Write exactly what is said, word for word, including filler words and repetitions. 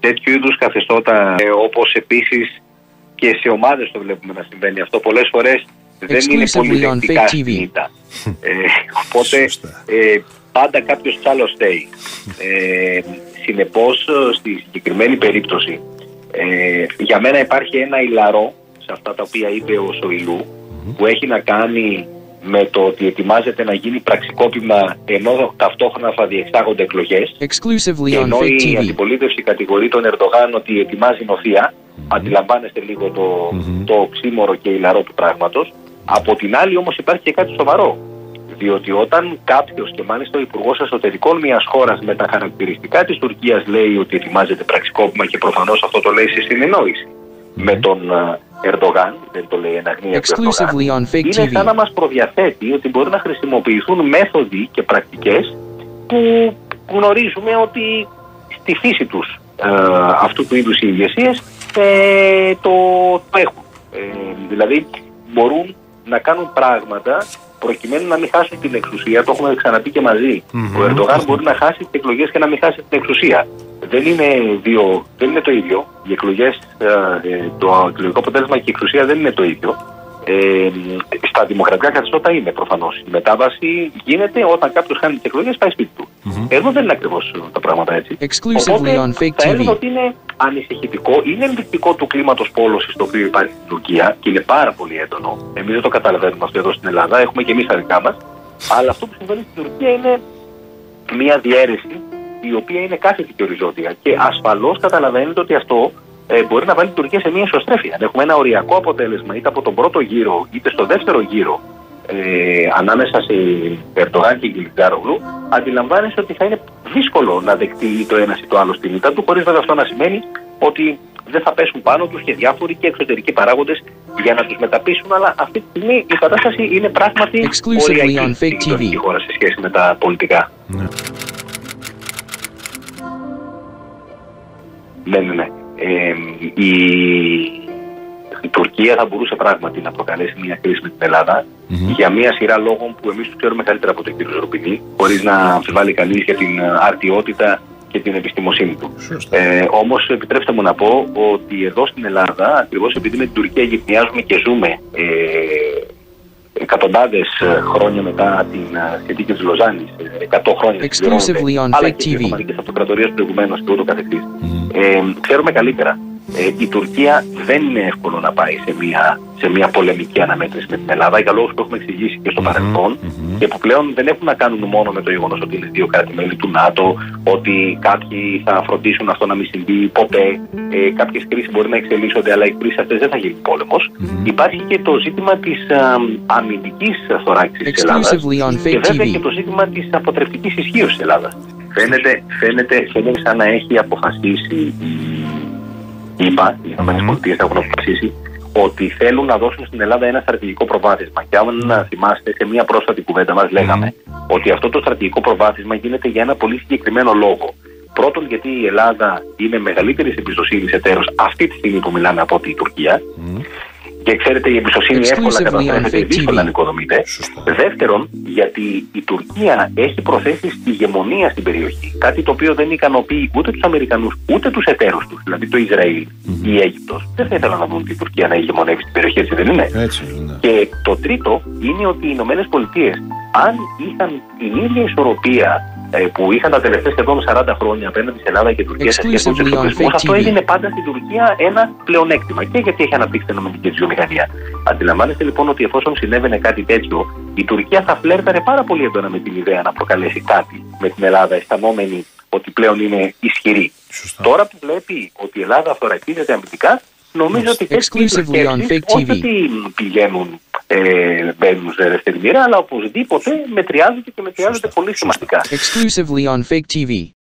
τέτοιου είδους καθεστώτα, ε, όπως επίσης και σε ομάδες το βλέπουμε να συμβαίνει αυτό, πολλές φορές δεν είναι πολύ δεκτικά στην ήττα. ε, οπότε ε, πάντα κάποιος άλλος φταίει. Ε, συνεπώς, στη συγκεκριμένη περίπτωση, ε, για μένα υπάρχει ένα ηλαρό σε αυτά τα οποία είπε ο Σοηλού, mm-hmm. που έχει να κάνει με το ότι ετοιμάζεται να γίνει πραξικόπημα ενώ ταυτόχρονα θα διεξάγονται εκλογές. Ενώ η αντιπολίτευση κατηγορεί τον Ερντογάν ότι ετοιμάζει νοθεία. Mm-hmm. Αντιλαμβάνεστε λίγο το, mm-hmm. το οξύμορο και ηλαρό του πράγματος. Από την άλλη όμως υπάρχει και κάτι σοβαρό. Διότι όταν κάποιος, και μάλιστα ο Υπουργός Εσωτερικών μιας χώρας με τα χαρακτηριστικά της Τουρκίας, λέει ότι ετοιμάζεται πραξικόπημα, και προφανώς αυτό το λέει σε συνεννόηση mm-hmm. με τον Ερντογάν, δεν το λέει εν αγνία του Ερντογάν, είναι σαν να μας προδιαθέτει ότι μπορεί να χρησιμοποιηθούν μέθοδοι και πρακτικές που γνωρίζουμε ότι στη φύση τους ε, αυτού του είδους οι ηγεσίες ε, το, το έχουν. Ε, δηλαδή μπορούν να κάνουν πράγματα προκειμένου να μην χάσουν την εξουσία. Το έχουμε ξαναπεί και μαζί. Mm-hmm. Ο Ερντογάν μπορεί να χάσει τις εκλογές και να μην χάσει την εξουσία. Δεν είναι, δύο, δεν είναι το ίδιο. Οι εκλογές, ε, το εκλογικό αποτέλεσμα και η εξουσία δεν είναι το ίδιο. Ε, στα δημοκρατικά καθεστώτα είναι προφανώς. Η μετάβαση γίνεται όταν κάποιος χάνει τις εκλογές, πάει σπίτι του. Mm-hmm. Εδώ δεν είναι ακριβώς τα πράγματα έτσι. Οπότε θα έλεγα ότι είναι ανησυχητικό, είναι ενδεικτικό του κλίματος πόλωσης το οποίο υπάρχει στην Τουρκία και είναι πάρα πολύ έντονο. Εμείς δεν το καταλαβαίνουμε αυτό εδώ στην Ελλάδα, έχουμε και εμείς τα δικά μας. Αλλά αυτό που συμβαίνει στην Τουρκία είναι μια διαίρεση η οποία είναι κάθετη και οριζόντια. Και ασφαλώς καταλαβαίνετε ότι αυτό ε, μπορεί να βάλει την Τουρκία σε μια ισοστρέφεια. Αν έχουμε ένα οριακό αποτέλεσμα είτε από τον πρώτο γύρο είτε στο δεύτερο γύρο ε, ανάμεσα σε Ερντογάν και Κιλιτζάρογλου, αντιλαμβάνεσαι ότι θα είναι δύσκολο να δεκτεί το ένα ή το άλλο στην ήττα του, χωρίς βέβαια αυτό να σημαίνει ότι δεν θα πέσουν πάνω τους και διάφοροι και εξωτερικοί παράγοντες για να τους μεταπίσουν. Αλλά αυτή τη στιγμή η κατάσταση είναι πράγματι οριακή στην τουρκική χώρα σε σχέση με τα πολιτικά. Ναι, ναι, ναι. ναι. Ε, η, η Τουρκία θα μπορούσε πράγματι να προκαλέσει μια κρίση με την Ελλάδα mm-hmm. για μια σειρά λόγων που εμείς τους ξέρουμε καλύτερα από τον κύριο Ζουρπινή, χωρίς να αμφιβάλλει κανείς για την αρτιότητα και την επιστημοσύνη του. Ε, όμως επιτρέψτε μου να πω ότι εδώ στην Ελλάδα, ακριβώς επειδή με την Τουρκία γυπνιάζουμε και ζούμε ε, εκατοντάδες χρόνια μετά την συνθήκη της Λοζάνης, εκατό χρόνια αλλά και τις Οθωμανικές Αυτοκρατορίες προηγουμένως και ούτω καθεξής, mm. ε, ξέρουμε καλύτερα. Ε, η Τουρκία δεν είναι εύκολο να πάει σε μια, σε μια πολεμική αναμέτρηση με την Ελλάδα, για λόγους που έχουμε εξηγήσει και στο mm-hmm. παρελθόν mm-hmm. και που πλέον δεν έχουν να κάνουν μόνο με το γεγονός ότι είναι δύο κράτη-μέλη του ΝΑΤΟ, ότι κάποιοι θα φροντίσουν αυτό να μην συμβεί ποτέ, ε, κάποιες κρίσεις μπορεί να εξελίσσονται, αλλά οι κρίσεις αυτές δεν θα γίνει πόλεμος. Mm-hmm. Υπάρχει και το ζήτημα της α, αμυντικής θωράκισης της Ελλάδας και βέβαια και το ζήτημα της αποτρεπτικής ισχύως της Ελλάδας. Φαίνεται, φαίνεται, φαίνεται σαν να έχει αποφασίσει είπα, οι ΗΠΑ έχουν αποφασίσει ότι θέλουν να δώσουν στην Ελλάδα ένα στρατηγικό προβάδισμα. Και αν θυμάστε, σε μια πρόσφατη κουβέντα μας λέγαμε mm. ότι αυτό το στρατηγικό προβάδισμα γίνεται για ένα πολύ συγκεκριμένο λόγο. Πρώτον, γιατί η Ελλάδα είναι μεγαλύτερης εμπιστοσύνης εταίρος αυτή τη στιγμή που μιλάμε από την Τουρκία. Mm. Και ξέρετε, η εμπιστοσύνη εύκολα καταστρέφεται, δύσκολα νοικοδομείται. Δεύτερον, γιατί η Τουρκία έχει προθέσεις ηγεμονία στην περιοχή. Κάτι το οποίο δεν ικανοποιεί ούτε τους Αμερικανούς ούτε τους εταίρους τους, δηλαδή το Ισραήλ ή η Αίγυπτος. Δεν θα ήθελαν να δουν την Τουρκία να ηγεμονεύει στην περιοχή, έτσι δεν είναι? Έτσι είναι. Και το τρίτο είναι ότι οι Ηνωμένες Πολιτείες, αν είχαν την ίδια ισορροπία που είχαν τα τελευταία σχεδόν σαράντα χρόνια απέναντι στην Ελλάδα και Τουρκία σε σχέση με τους εξοπλισμούς, αυτό έγινε πάντα στην Τουρκία ένα πλεονέκτημα και γιατί έχει αναπτύξει την νομική της βιομηχανία. Αντιλαμβάνεστε λοιπόν ότι εφόσον συνέβαινε κάτι τέτοιο, η Τουρκία θα φλέρταρε πάρα πολύ έντονα με την ιδέα να προκαλέσει κάτι με την Ελλάδα, αισθανόμενη ότι πλέον είναι ισχυρή. Σωστά. Τώρα που βλέπει ότι η Ελλάδα θωρακίζεται αμυντικά, νομίζω ότι τέτοιες σκέψεις όχι ότι πηγαίνουν, ε, μπαίνουν σε δεύτερη μοίρα, αλλά οπωσδήποτε μετριάζονται και μετριάζονται πολύ σημαντικά. Exclusively on Fake τι βι.